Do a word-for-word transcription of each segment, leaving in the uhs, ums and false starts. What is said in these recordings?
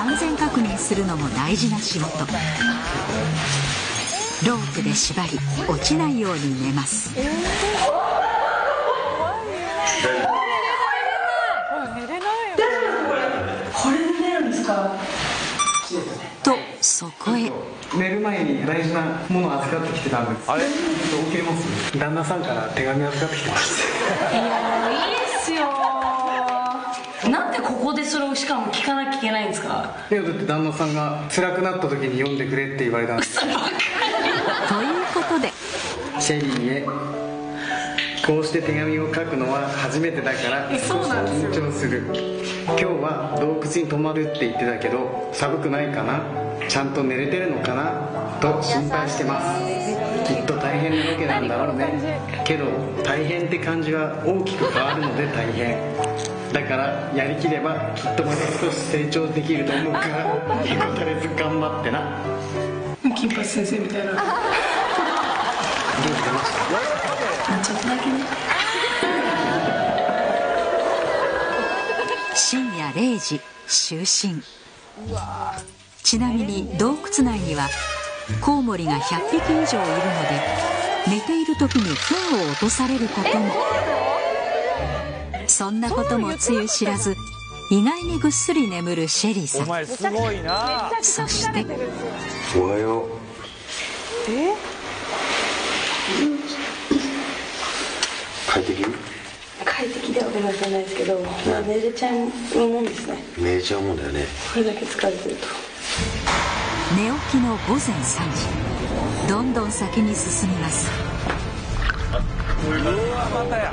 安全確認するのも大事な仕事。ロープで縛り落ちないように寝ます。 これで寝るんですか？ とそこへ。 寝る前に大事なものを預かってきてたんです。あれ起きれます？旦那さんから手紙預かってきてました。 いやいいっすよ。なんでここでそれをしかも聞かなきゃいけないんですか？ いやだって旦那さんが辛くなった時に読んでくれって言われたんです。 ということでシェリーへこうして手紙を書くのは初めてだから少し緊張する。今日は洞窟に泊まるって言ってたけど寒くないかな、ちゃんと寝れてるのかなと心配してます。きっと大変なロケなんだろうね。けど大変って感じは大きく変わるので大変だから、やりきればきっとまた少し成長できると思うからへこたれず頑張ってな。 金八先生みたいな。ちょっとだけね。 深夜れいじ就寝。ちなみに洞窟内にはコウモリがひゃっぴき以上いるので、寝ている時に糞を落とされることも。そんなこともつゆ知らず、意外にぐっすり眠るシェリーさん。 お前すごいな。 そしておはよう。 え？ 快適？ 快適ではごめんなさいないですけど、まあ、寝れちゃうもんですね。 寝ちゃうもんだよね。 これだけ疲れてると。 寝起きのごぜんさんじ、どんどん先に進みます。 うわまたや。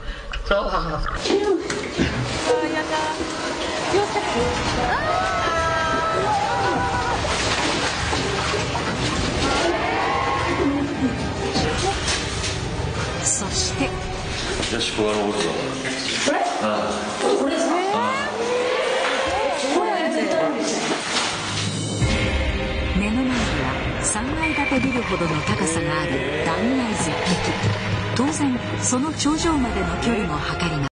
そしてじゃあ尻尾が登るぞ。 これ？ああ。これですか？これ絶対あるんですね。 目の前にはさんがい建てビルほどの高さがある断崖絶壁。当然その頂上までの距離も測ります。